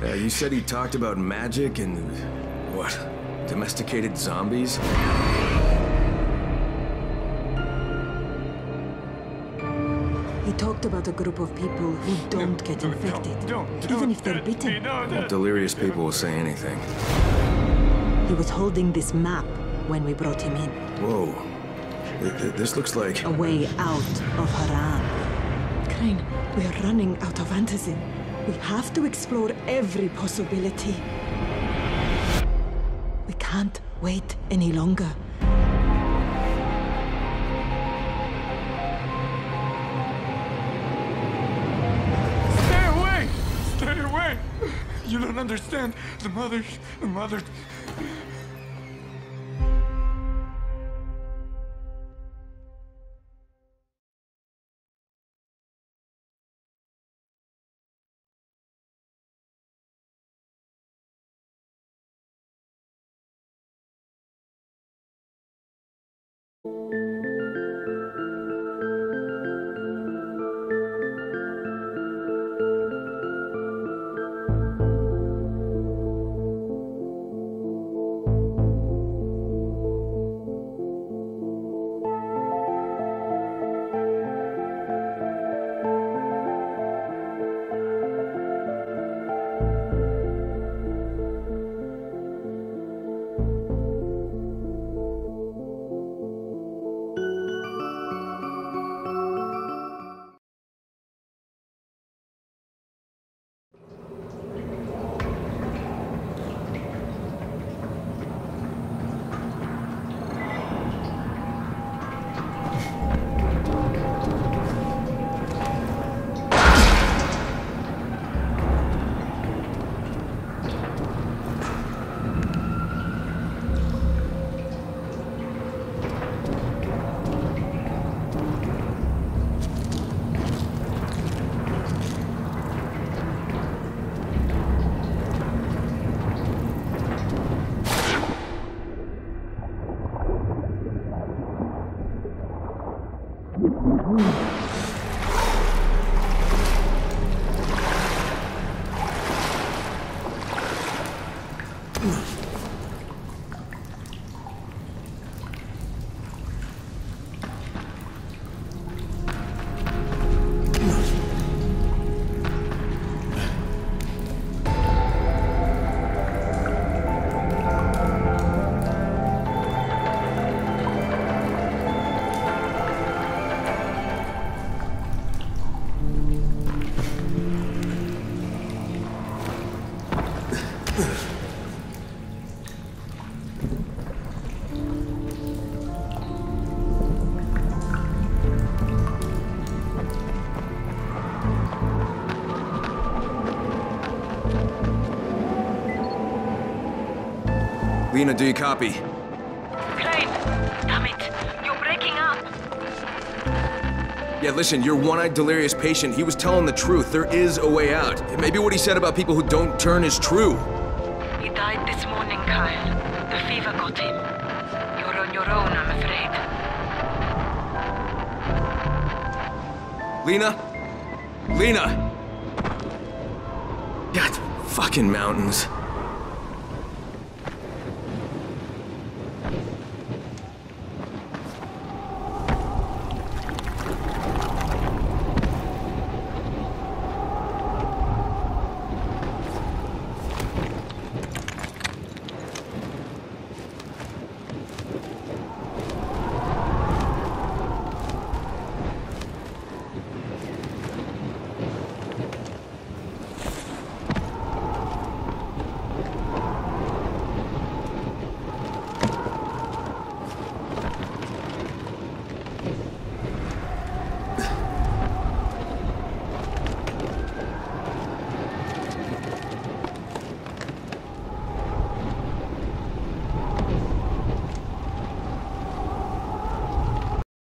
You said he talked about magic and... what? Domesticated zombies? He talked about a group of people who don't get infected, even if they're bitten. Well, delirious people will say anything. He was holding this map when we brought him in. Whoa. This looks like... A way out of Harran. Crane, we are running out of antizin. We have to explore every possibility. We can't wait any longer. Stay away! Stay away! You don't understand. The mothers... Lena, do you copy? Crane! Damn it! You're breaking up! Yeah, listen, your one-eyed delirious patient, he was telling the truth. There is a way out. Maybe what he said about people who don't turn is true. He died this morning, Kyle. The fever got him. You're on your own, I'm afraid. Lena? Lena! God, fucking mountains.